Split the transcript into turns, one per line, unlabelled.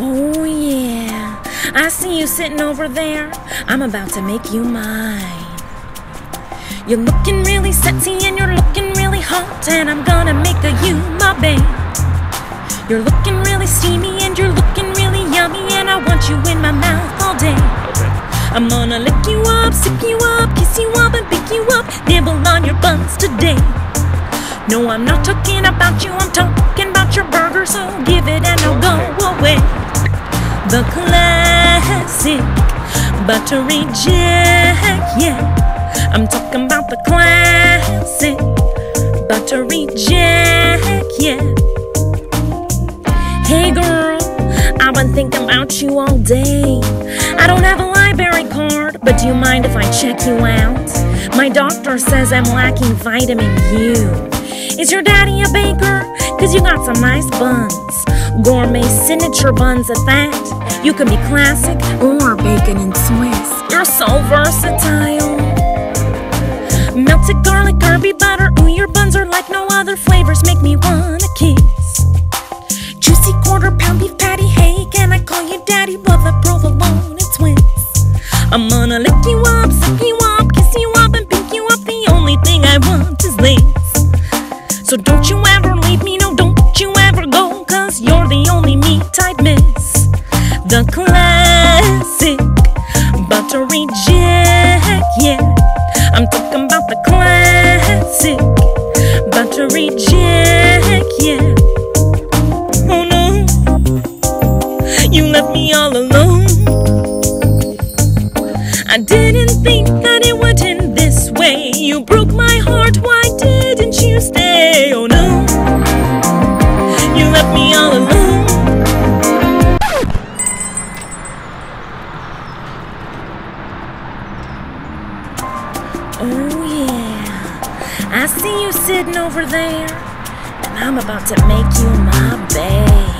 Oh yeah, I see you sitting over there. I'm about to make you mine. You're looking really sexy and you're looking really hot, and I'm gonna make you my babe. You're looking really steamy and you're looking really yummy, and I want you in my mouth all day. I'm gonna lick you up, sip you up, kiss you up and pick you up, nibble on your buns today. No, I'm not talking about you, I'm talking about your burger, so give it and I'll go away. The classic buttery jack, yeah. I'm talking about the classic buttery jack, yeah. Hey girl, I've been thinking about you all day. I don't have a library card, but do you mind if I check you out? My doctor says I'm lacking vitamin U. Is your daddy a baker? Cause you got some nice buns. Gourmet signature buns at that. You can be classic or bacon and Swiss. You're so versatile. Melted garlic, Kirby butter. Ooh, your buns are like no other. Flavors make me wanna kiss. Juicy quarter pound beef patty. Hey, can I call you daddy? Well, the provolone and Swiss. I'm gonna lick you up, suck you up, kiss you up and pick you up. The only thing I want is this. So don't you ever leave me, no, don't you ever go, cause you're the only meat I'd miss. The classic buttery jack, yeah. I'm talking about the classic buttery jack, yeah. Oh no, you left me all alone. I didn't think that it would end this way. You broke my heart, why didn't you stay? Oh no, you left me all alone. Oh yeah, I see you sitting over there, and I'm about to make you my babe.